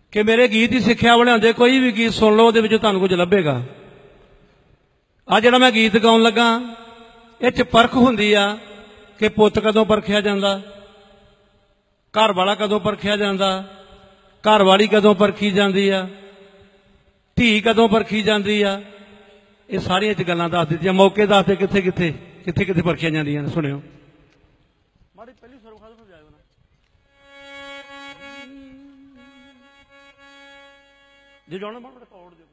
कि मेरे गीत की सिक्ख्या बनाते कोई भी गीत सुन लो वो तुहानूं कुछ लभेगा। आ जिहड़ा मैं गीत गाउण लगा इह परख हुंदी आ कि पुत्त कदों परखिया जांदा, घर वाला कदों परखिया जांदा, घर वाली कदों परखी जांदी आ, धी कदों परखी जांदी आ। ये सारियां गल्लां दस दित्तियां, मौके दसदे कित्थे कित्थे कित्थे कित्थे परखिया जांदियां। सुणिओ जे जाना रिकॉर्ड दे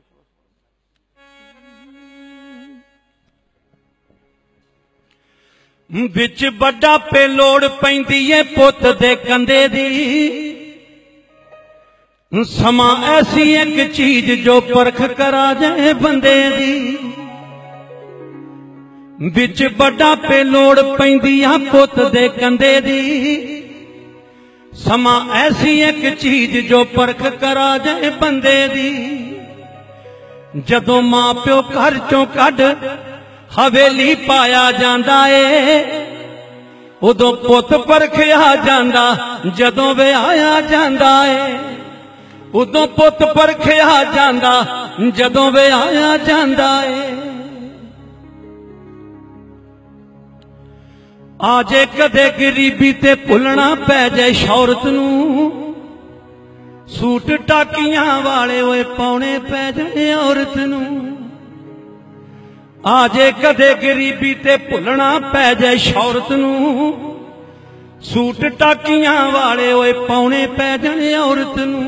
विच बड़ा पे लोड़ पैंदी है पुत दे कंधे दी, समा ऐसी एक चीज जो परख करा जाए बंदे दी। विच बड़ा पे लोड़ पैंदी है पुत दे कंधे दी, समा ऐसी एक चीज जो परख करा जाए बंदे दी। जदों मां प्यो घर चों कढ हवेली पाया जांदा ए, उदों पुत परखिया जांदा, जदों विआया जांदा ए उदों पुत परखिया जांदा, जदों विआया जांदा ए। आजे कदे गरीबी ते भुलना पै जाए शौरत नूं, सूट टाकियां वाले ओए पाउणे पै जाए औरत नूं। आजे कदे गरीबी ते भुलना पै जाए शौरत नूं, सूट टाकियां वाले ओए पाउणे पै जाए औरत नूं।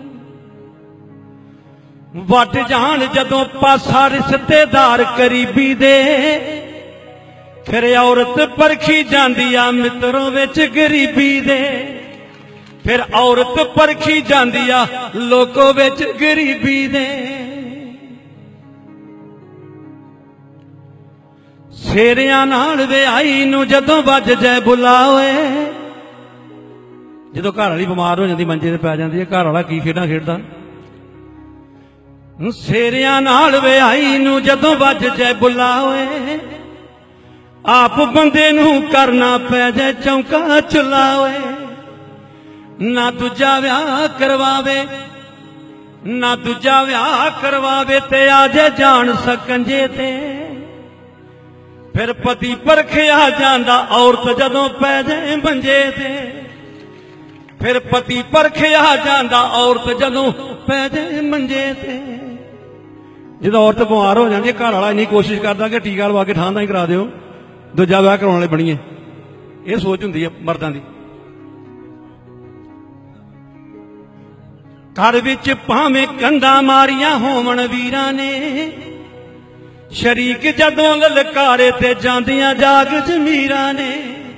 वट जान जदों पासा रिश्तेदार करीबी दे, फिर औरत परखी जांदी आ मित्रों विच गरीबी दे। फिर औरत परखी जांदी आ लोकों विच गरीबी दे। शेरियां नाल विआही नूं जदों वज जाए बुलावे, जदों घर वाली बीमार हो जांदी मंजे ते पै जांदी है, घर वाला की खेडां खेडदा। शेरियां नाल विआही नूं जदों वज जाए बुलावे, आप बंदे नूं करना पै जाए चौंका चलावे। ना दूजा विआह करवावे, ना दूजा विआह करवावे ते आजे जान सकंजे ते। फिर पति परखिया जांदा औरत जदों पै जाए मंजे ते। फिर पति परखिया जांदा औरत जदों पै जाए मंजे ते। जदों औरत बीमार हो जाती है, घर वाला इन्नी कोशिश करता कि टीका लवा के ठांदा ही करा दिओ, दूजा विआह कराने वाले बणीए। यह सोच हुंदी है मर्दां दी। घर विच भावें कंधां मारियां होवण वीरां ने, शरीक जदों ललकारे ते जांदियां जाग जमीरां ने।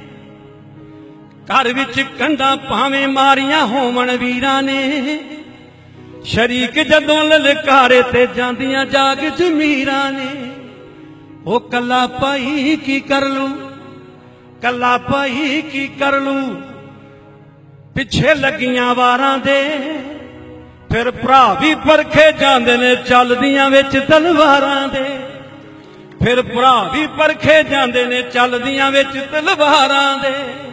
घर विच कंधां भावें मारियां होवण वीरां ने, शरीक जदों ललकारे ते जांदियां जाग जमीरां ने। ओ कला भाई की कर लू, कला भाई की कर लू, पिछे लगियां वारां दे। फिर भरा भी परखे जांदे ने चलदियां विच तलवारां दे। फिर भरा भी परखे जांदे ने चलदियां विच तलवारां दे।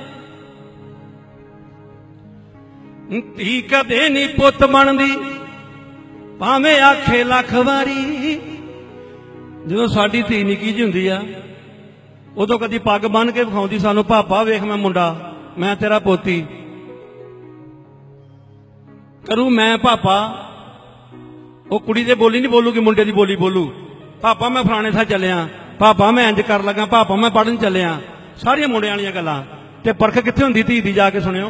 धी कदे नहीं पुत बनदी भावें आखे लख वारी। जो साडी धी निक्की जी हुंदी आ उदों कदी पग बन के विखाउंदी सानू, पापा वेख मैं मुंडा, मैं तेरा पोती करूं मैं पापा। वो कुड़ी दे बोली नहीं बोलूगी, मुंडे दी बोली बोलू। पापा मैं फलाने था चलिया, पापा मैं इंज कर लगा, पापा मैं पढ़न चलिया। सारियां मुंडियां वालियां गल्लां। ते परख कित्थे हुंदी धी दी, जाके सुनियो।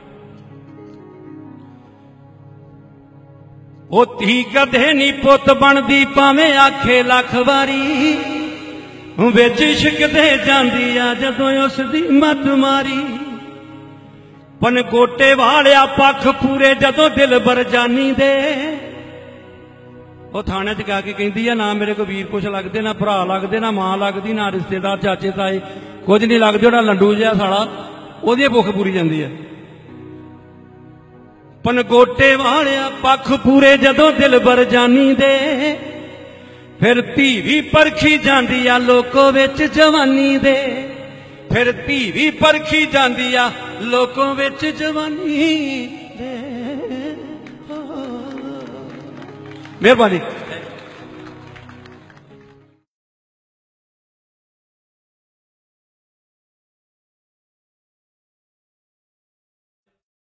ओ धी कदे नहीं पुत बनदी भावें आखे लख वारी। विच इश्क दे जांदी आ जदों उसदी मत मारी। पनकोटे वालिया पख पूरे जदों दिल बर जानी दे। वो थाने च कह के कहती है ना मेरे को वीर कुछ लगते, ना भरा लगते, ना मां लगती, ना रिश्तेदार चाचे ताए कुछ नहीं लगते। जोड़ा लंडू जिहा साला ओहदी भुख पूरी जाती है। पनकोटे वालिया पख पूरे जदों दिल बर जानी दे। फिर धी भी परखी जांदी आ लोकों विच जवानी दे। फिर धी भी परखी जांदी आ लोकों विच जवानी दे। मेहरबानी।